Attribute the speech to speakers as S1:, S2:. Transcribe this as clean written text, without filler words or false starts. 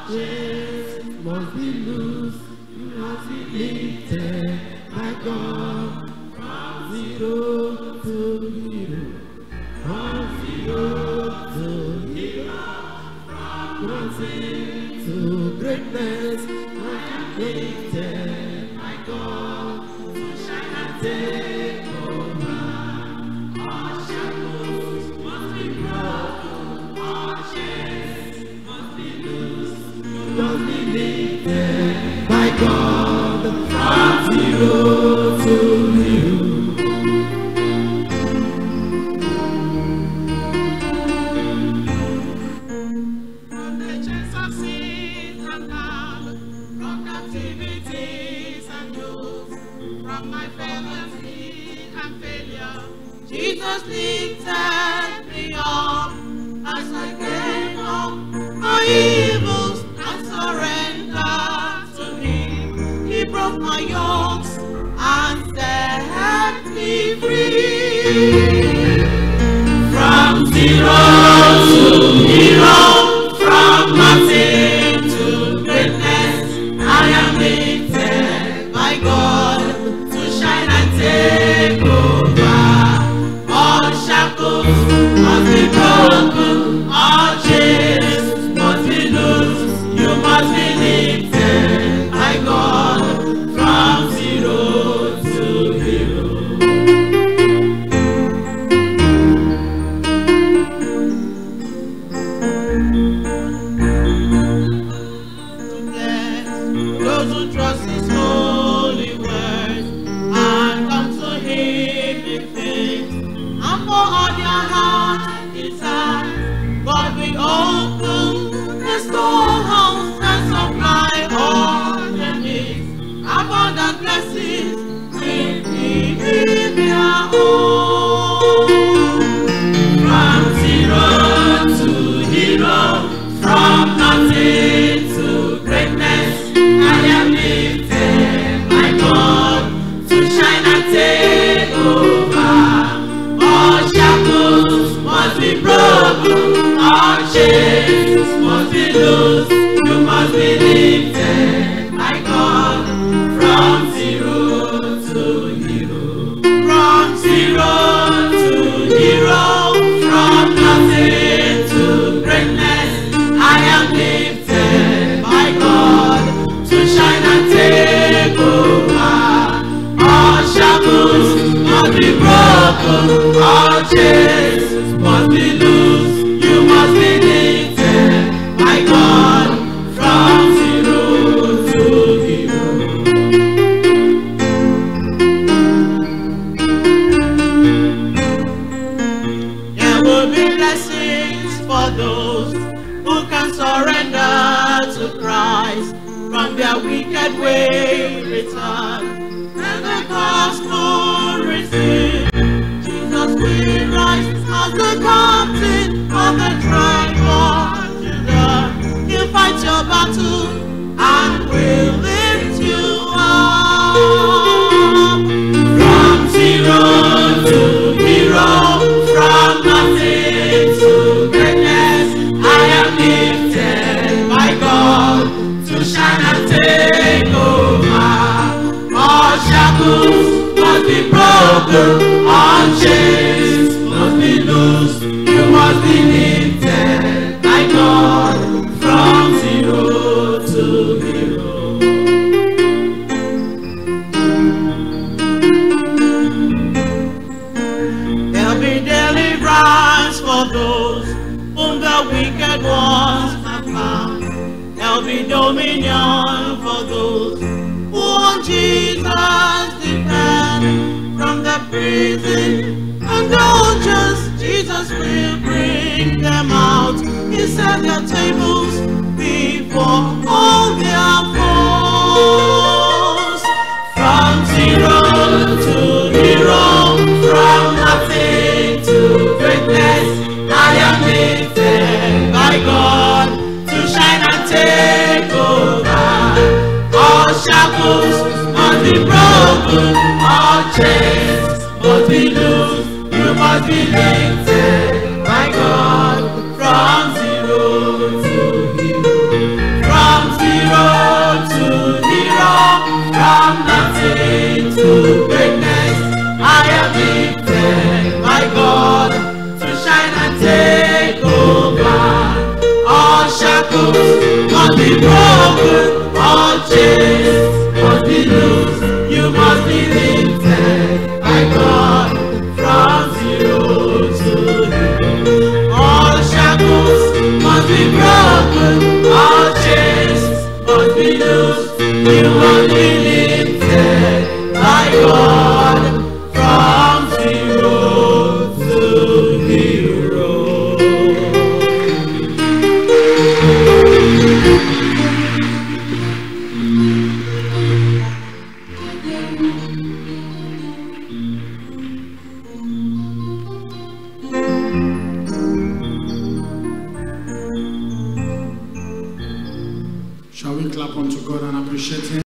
S1: chains must be loose. You must be lifted, my God. From zero to hero. From zero to hero. From nothing to greatness. Must be lifted, my God. To shine and take over. All shackles must be broken. All chains must be loose. You must be lifted, my God. From zero to hero.
S2: From the chains of sin and harm, from captivities and woes, from my failure and failure, Jesus lifted me up. As I gave up my evils and surrendered to Him, He broke my yokes and set me free. From zero to hero, from nothing to greatness, I am lifted by God to shine and take over. All shackles must be broken, all chains must be loose. You must be lifted by God from zero to hero. Those who trust His holy word and come to Him in faith, and for all their heart desires, God will open the storehouse and supply all their needs. Abundant blessings will be in their own. From zero to hero, from nothing to greatness, I am lifted by God to shine and take over. All shackles must be broken, all chains must be loose. You must be lifted by God from zero to hero. From zero to hero, from nothing to greatness, I am lifted by God to shine and take over. All shackles must be broken, all chains must be loose. You must be lifted by God from zero to hero. There will be blessings for those who can surrender to Christ. From their wicked way return, and the gospel receive. Jesus will rise as the captain of the tribe of Judah. He'll fight your battle and will lift you up. From zero to hero, from nothing to greatness, I am lifted by God to shine and take over. All shackles must be broken, all chains must be loose. You must be lifted by God from zero to hero. There'll be deliverance for those whom the wicked ones have found. There'll be dominion for those who on Jesus depend. From the prison and dungeons, Jesus will bring them out. He set their tables before all their foes. From zero to hero, from nothing to greatness, I am lifted by God to shine and take over. All shackles must be broken, all chains must be loose. You must be lifted by God from zero to hero. From be broken, all chains must be loosed. You must be lifted by God from zero to hero. All shackles must be broken, all chains must be loosed. You must be lifted by God from zero to hero.
S1: Shall we clap unto God and appreciate him?